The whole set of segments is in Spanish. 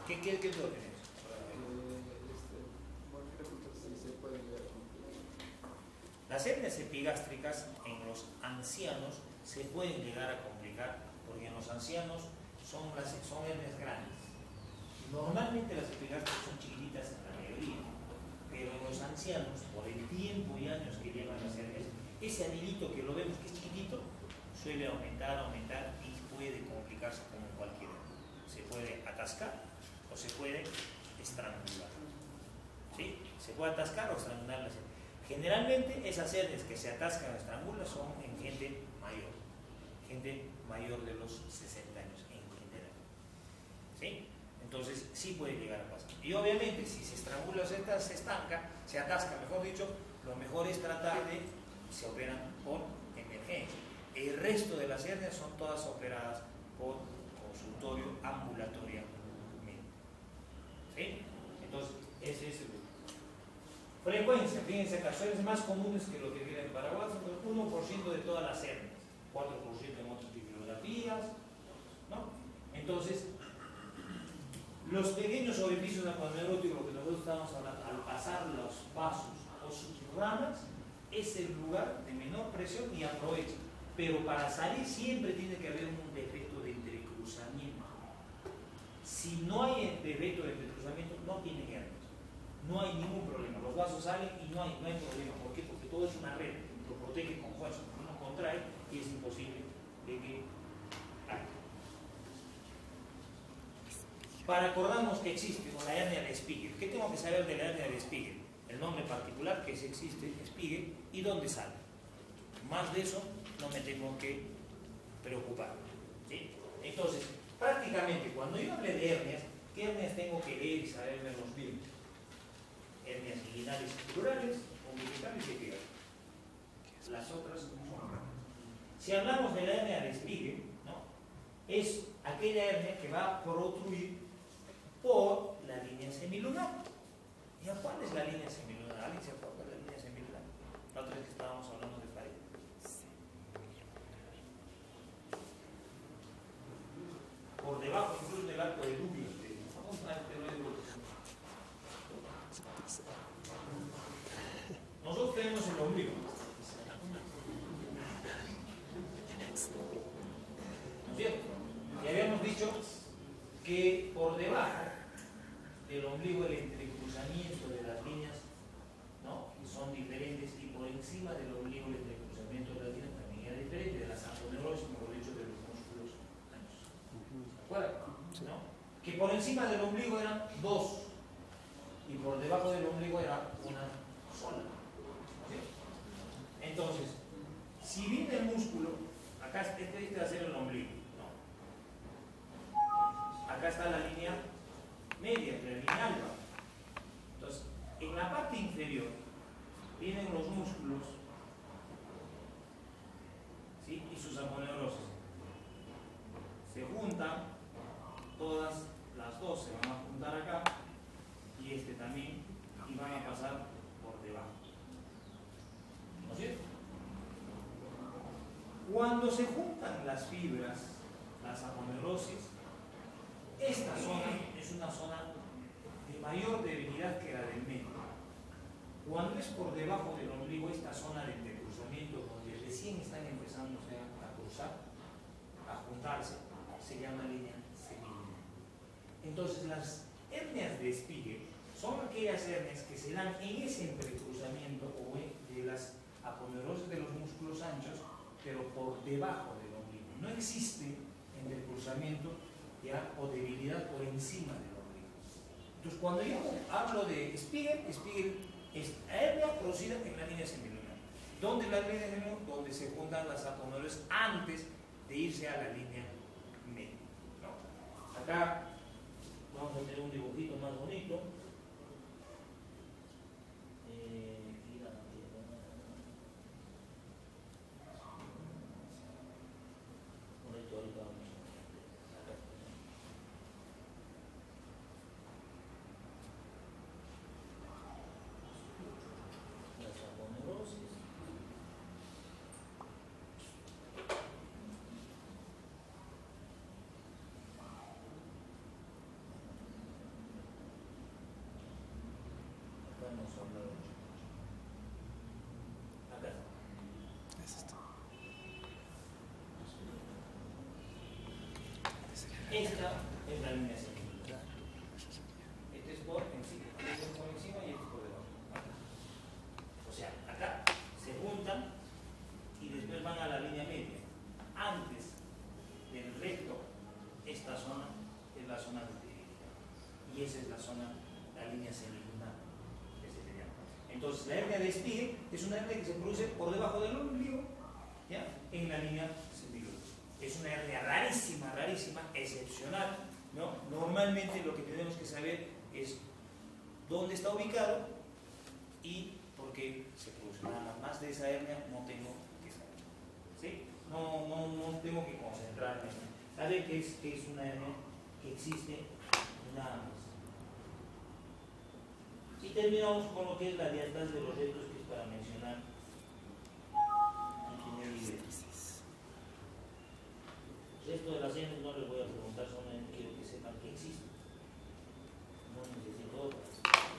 ¿Qué es lo que tenemos? Bueno, quiero preguntar si se puede llegar a complicar. Las hernias epigástricas en los ancianos se pueden llegar a complicar porque en los ancianos son hernias grandes. Normalmente las epigástricas son chiquititas en la mayoría, pero en los ancianos, por el tiempo y años que llevan las hernias, ese anillito que lo vemos que es chiquitito suele aumentar y puede complicarse como cualquier hernia. Se puede atascar o se puede estrangular. ¿Sí? Se puede atascar o estrangular las hernias. Generalmente esas hernias que se atascan o estrangulan son en gente mayor de los 60 años en general. ¿Sí? Entonces sí puede llegar a pasar. Y obviamente si se estrangula o se estanca, se atasca, mejor dicho, lo mejor es tratar de, se operan por emergencia. El resto de las hernias son todas operadas por consultorio ambulatorio médico. ¿Sí? Entonces, ese es el frecuencia. Fíjense, las hernias más comunes que lo que viene en Paraguay son el 1% de todas las hernias, 4% en otras bibliografías, ¿no? Entonces, los pequeños orificios aponeuróticos que nosotros estamos hablando, al pasar los vasos o sus ramas, es el lugar de menor presión y aprovecha. Pero para salir siempre tiene que haber un defecto de entrecruzamiento. Si no hay defecto de entrecruzamiento, no tiene hernias. No hay ningún problema. Los vasos salen y no hay problema. ¿Por qué? Porque todo es una red. Lo protege con fuerza. Uno contrae y es imposible de que haya. Para acordarnos que existe la hernia de Spiegel, ¿qué tengo que saber de la hernia de Spiegel? El nombre particular que existe, Spiegel, y dónde sale. Más de eso no me tengo que preocupar. ¿Sí? Entonces, prácticamente cuando yo hable de hernias, ¿qué hernias tengo que leer y saber verlos bien? Hernias inguinales plurales, umbilicales y epigástricas. Las otras no son. Si hablamos de la hernia de Spiegel, ¿no? Es aquella hernia que va a protruir por la línea semilunar. ¿Y a cuál es la línea semilunar? ¿Alguien se acuerda de la línea semilunar? La otra vez que estábamos hablando de pared. Por debajo incluso del arco de Douglas. Nosotros tenemos el ombligo. ¿No es cierto? Y habíamos dicho que por debajo del ombligo el entrecruzamiento de las líneas, ¿no?, son diferentes, y por encima del ombligo el entrecruzamiento de las líneas también era diferente, de las aponeurosis, mejor dicho, de los músculos anchos. ¿Se acuerdan? ¿No? Que por encima del ombligo eran dos y por debajo del ombligo era una sola. ¿Sí? Entonces, si viene el músculo, acá este va a ser el ombligo, ¿no? Acá está la línea media, la línea alba. Entonces, en la parte inferior vienen los músculos, ¿sí?, y sus aponeurosis. Se juntan, todas las dos se van a juntar acá, y este también, y van a pasar por debajo. ¿No es cierto? Cuando se juntan las fibras, las aponeurosis, esta zona es una zona de mayor debilidad que la del medio. Cuando es por debajo del ombligo, esta zona de entrecruzamiento, donde recién están empezando a cruzar, a juntarse, se llama línea semilunar. Entonces, las hernias de Spiegel son aquellas hernias que se dan en ese entrecruzamiento o de las aponeurosis de los músculos anchos, pero por debajo del ombligo. No existe entrecruzamiento ya o debilidad por encima del ombligo. Entonces, cuando yo hablo de Spiegel es hernia producida en la línea semilunar. ¿Dónde la línea semilunar? Donde se juntan las aponeurosis antes de irse a la línea media. ¿No? Acá vamos a tener un dibujito más bonito. Ahorita vamos a las aponeurosis. Esta es la línea semiluna. Este es por encima, este es por encima y este es por debajo. O sea, acá se juntan y después van a la línea media. Antes del recto, esta zona es la zona de y esa es la zona, la línea semilunar que se le llama. Entonces la hernia de Spiegel es una hernia que se produce por debajo del ombligo, ¿ya? En la línea semilunar. Es una hernia rarísima, rarísima, excepcional, ¿no? Normalmente lo que tenemos que saber es dónde está ubicado y por qué se produce. Nada más de esa hernia no tengo que saber, ¿sí? No tengo que concentrarme en eso. Sabe que es una hernia que existe nada más. Y terminamos con lo que es la diástasis de los rectos, que es para mencionar en primer nivel. El resto de las hernias no les voy a preguntar, solamente quiero que sepan que existen. No necesito otras.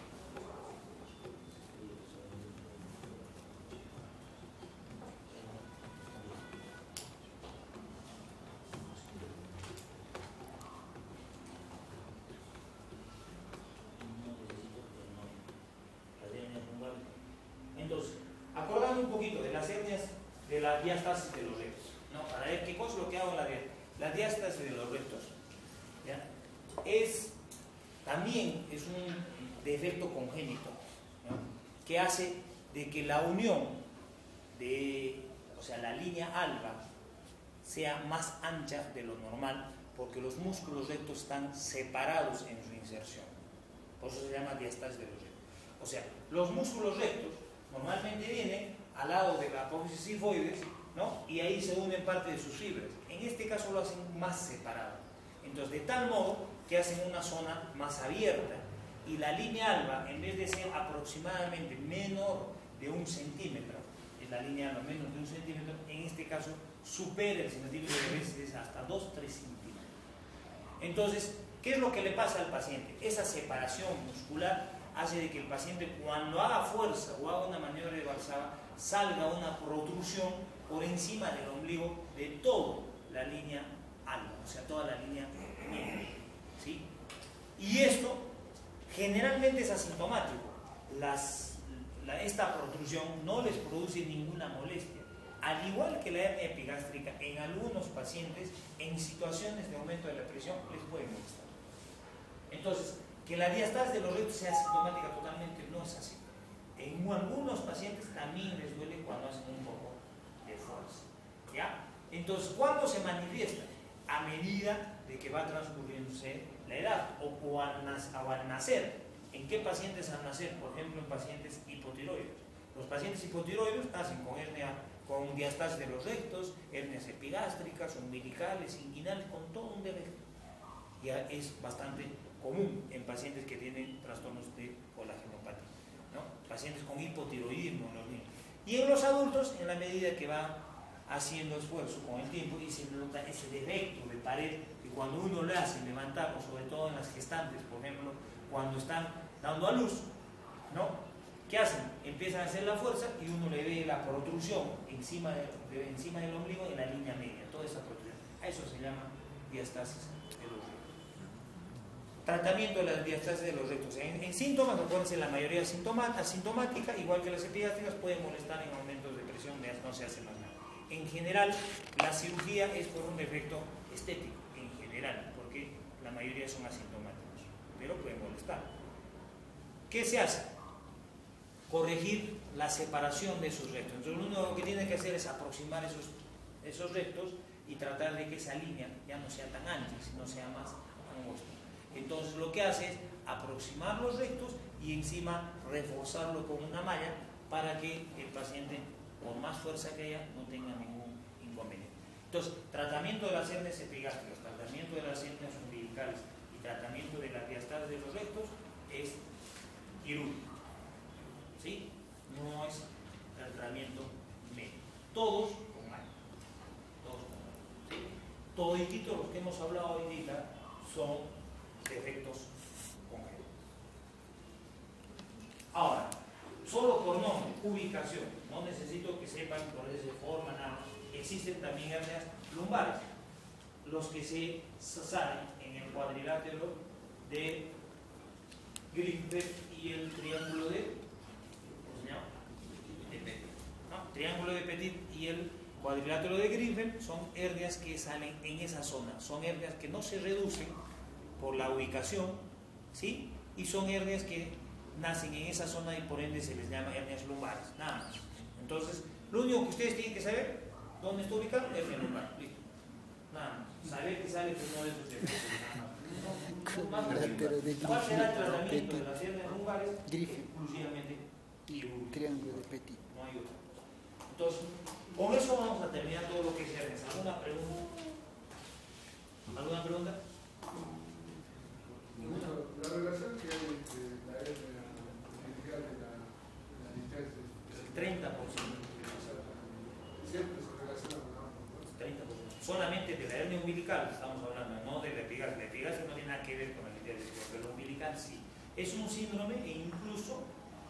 Entonces, acordando un poquito de las hernias de la diástasis de los rectos, ¿no? Para ver qué cosa es lo que hago en la diástasis de los rectos, ¿ya? También es un defecto congénito, ¿no? Que hace de que la unión de, o sea, la línea alba sea más ancha de lo normal, porque los músculos rectos están separados en su inserción. Por eso se llama diástasis de los rectos. O sea, los músculos rectos normalmente vienen al lado de la apófisis sifoides, ¿no? Y ahí se unen parte de sus fibras. En este caso lo hacen más separado. Entonces, de tal modo que hacen una zona más abierta. Y la línea alba, en vez de ser aproximadamente menor de 1 centímetro, es la línea alba menos de 1 centímetro, en este caso supera el centímetro de veces hasta 2-3 centímetros. Entonces, ¿qué es lo que le pasa al paciente? Esa separación muscular hace de que el paciente, cuando haga fuerza o haga una maniobra de Valsalva, salga una protrusión por encima del ombligo de toda la línea alba, o sea, toda la línea media, ¿sí? Y esto generalmente es asintomático. Esta protrusión no les produce ninguna molestia, al igual que la hernia epigástrica. En algunos pacientes, en situaciones de aumento de la presión, les puede molestar. Entonces, que la diástasis de los rectos sea asintomática totalmente no es así. En algunos pacientes también les duele cuando hacen un poco de fuerza, ¿ya? Entonces, ¿cuándo se manifiesta? A medida de que va transcurriéndose la edad o al nacer. ¿En qué pacientes al nacer? Por ejemplo, en pacientes hipotiroides. Los pacientes hipotiroides nacen con diástasis de los rectos, hernias epigástricas, umbilicales, inguinales, con todo un defecto. Ya es bastante común en pacientes que tienen trastornos de colágenopatía, ¿no? Pacientes con hipotiroidismo en los niños. Y en los adultos, en la medida que va haciendo esfuerzo con el tiempo y se nota ese defecto de pared que cuando uno le hace levantar, o sobre todo en las gestantes, por ejemplo, cuando están dando a luz, ¿no? ¿Qué hacen? Empiezan a hacer la fuerza y uno le ve la protrusión encima del ombligo en la línea media, toda esa protrusión. A eso se llama diástasis de los rectos. Tratamiento de la diástasis de los rectos. En síntomas, acuérdense, la mayoría asintomática, igual que las epigástricas, pueden molestar en aumentos de presión, no se hace más nada. En general, la cirugía es por un defecto estético, en general, porque la mayoría son asintomáticos, pero pueden molestar. ¿Qué se hace? Corregir la separación de esos rectos. Entonces, lo único que tiene que hacer es aproximar esos rectos y tratar de que esa línea ya no sea tan ancha, sino sea más angosta. Entonces, lo que hace es aproximar los rectos y encima reforzarlo con una malla para que el paciente, por más fuerza que haya, no tenga ningún inconveniente. Entonces, tratamiento de las hernias epigástricas, tratamiento de las hernias umbilicales y tratamiento de la diástasis de los rectos es quirúrgico, ¿sí? No es tratamiento médico. Todos con malla. Todos con malla, ¿sí? Todititos los que hemos hablado hoy día son defectos congénitos. Ahora, solo por nombre, ubicación, no necesito que sepan por esa forma, nada. Existen también hernias lumbares. los que se salen en el cuadrilátero de Greenberg y el triángulo de, ¿cómo se llama? De Petit, ¿no? Triángulo de Petit y el cuadrilátero de Greenberg son hernias que salen en esa zona, son hernias que no se reducen por la ubicación, ¿sí? Y son hernias que nacen en esa zona y por ende se les llama hernias lumbares, nada más. Entonces, lo único que ustedes tienen que saber, ¿dónde está ubicado? Hernia lumbar, listo. Nada más. Saber que sale pues no de sus defectos, nada más. ¿Cuál será el tratamiento de las hernias lumbares? Exclusivamente quirúrgico. Triángulo de Petit. No hay otra cosa. Entonces, con eso vamos a terminar todo lo que es hernias. ¿Alguna pregunta? ¿Alguna pregunta? La relación que hay entre la hernia umbilical y la distancia El 30%. siempre se relaciona con ambos, ¿no? 30%. Solamente de la hernia umbilical estamos hablando, no de la epigasia. La epigasia no tiene nada que ver con la litiasis, pero la umbilical sí. Es un síndrome e incluso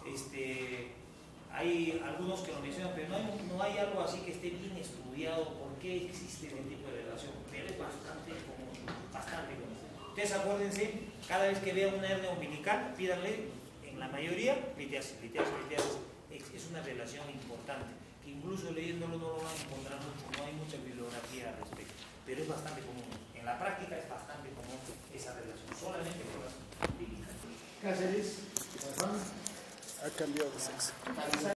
hay algunos que lo mencionan, pero no hay algo así que esté bien estudiado por qué existe este tipo de relación. Pero es bastante común, bastante común. Ustedes acuérdense, cada vez que vean una hernia umbilical, pídanle, en la mayoría, litiasis. Es una relación importante, que incluso leyéndolo no lo van a encontrar mucho, no hay mucha bibliografía al respecto, pero es bastante común. En la práctica es bastante común esa relación, solamente con las umbilicales. Cáceres, Ha cambiado de sexo.